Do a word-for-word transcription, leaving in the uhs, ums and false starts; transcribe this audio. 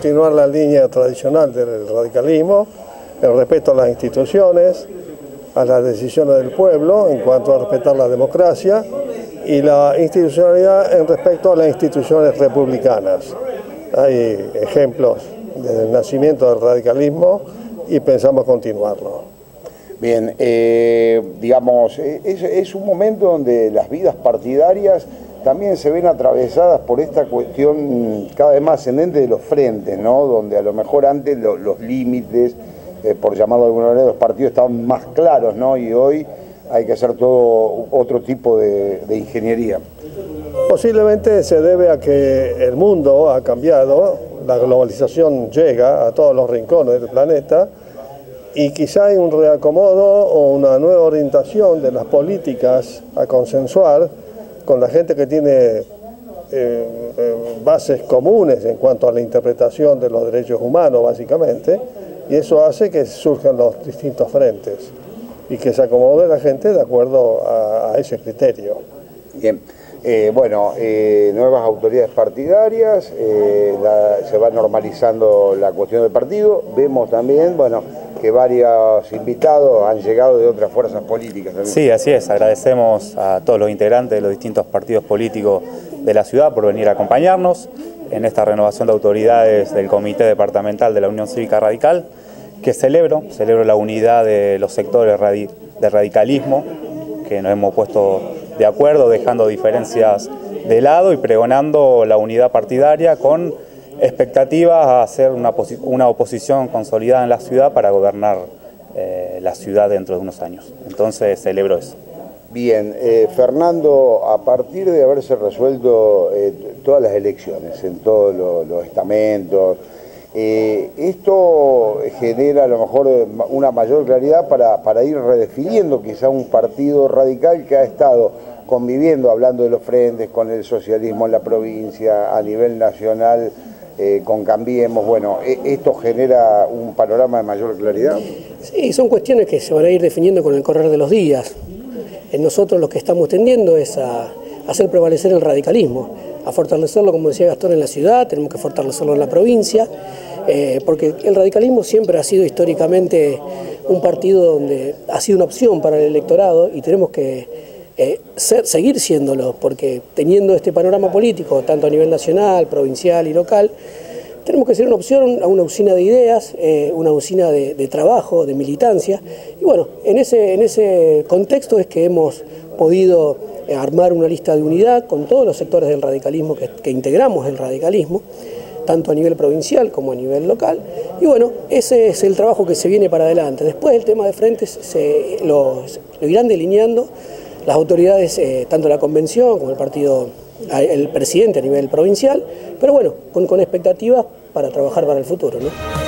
continuar la línea tradicional del radicalismo, el respeto a las instituciones, a las decisiones del pueblo en cuanto a respetar la democracia y la institucionalidad en respecto a las instituciones republicanas. Hay ejemplos desde el nacimiento del radicalismo y pensamos continuarlo. Bien, eh, digamos, es, es un momento donde las vidas partidarias también se ven atravesadas por esta cuestión cada vez más ascendente de los frentes, ¿no? Donde a lo mejor antes lo, los límites, eh, por llamarlo de alguna manera, los partidos estaban más claros, ¿no? Y hoy hay que hacer todo otro tipo de, de ingeniería. Posiblemente se debe a que el mundo ha cambiado, la globalización llega a todos los rincones del planeta y quizá hay un reacomodo o una nueva orientación de las políticas a consensuar con la gente que tiene eh, eh, bases comunes en cuanto a la interpretación de los derechos humanos, básicamente, y eso hace que surjan los distintos frentes y que se acomode la gente de acuerdo a, a ese criterio. Bien, eh, bueno, eh, nuevas autoridades partidarias, eh, la, se va normalizando la cuestión del partido, vemos también, bueno, que varios invitados han llegado de otras fuerzas políticas también. Sí, así es. Agradecemos a todos los integrantes de los distintos partidos políticos de la ciudad por venir a acompañarnos en esta renovación de autoridades del Comité Departamental de la Unión Cívica Radical, que celebro, celebro la unidad de los sectores radi de radicalismo, que nos hemos puesto de acuerdo, dejando diferencias de lado y pregonando la unidad partidaria con expectativas a hacer una, una oposición consolidada en la ciudad para gobernar eh, la ciudad dentro de unos años. Entonces celebro eso. Bien, eh, Fernando, a partir de haberse resuelto eh, todas las elecciones en todos los, los estamentos, eh, esto genera a lo mejor una mayor claridad para, para ir redefiniendo quizá un partido radical que ha estado conviviendo, hablando de los frentes, con el socialismo en la provincia, a nivel nacional, Eh, con Cambiemos. Bueno, ¿esto genera un panorama de mayor claridad? Sí, son cuestiones que se van a ir definiendo con el correr de los días. En nosotros lo que estamos tendiendo es a hacer prevalecer el radicalismo, a fortalecerlo, como decía Gastón, en la ciudad, tenemos que fortalecerlo en la provincia, eh, porque el radicalismo siempre ha sido históricamente un partido donde ha sido una opción para el electorado y tenemos que Eh, ser, seguir siéndolo, porque teniendo este panorama político, tanto a nivel nacional, provincial y local, tenemos que ser una opción a una usina de ideas, eh, una usina de, de trabajo, de militancia, y bueno, en ese, en ese contexto es que hemos podido eh, armar una lista de unidad con todos los sectores del radicalismo que, que integramos el radicalismo, tanto a nivel provincial como a nivel local, y bueno, ese es el trabajo que se viene para adelante. Después el tema de frentes se lo, lo irán delineando las autoridades, eh, tanto la convención como el partido, el presidente a nivel provincial, pero bueno, con, con expectativas para trabajar para el futuro, ¿no?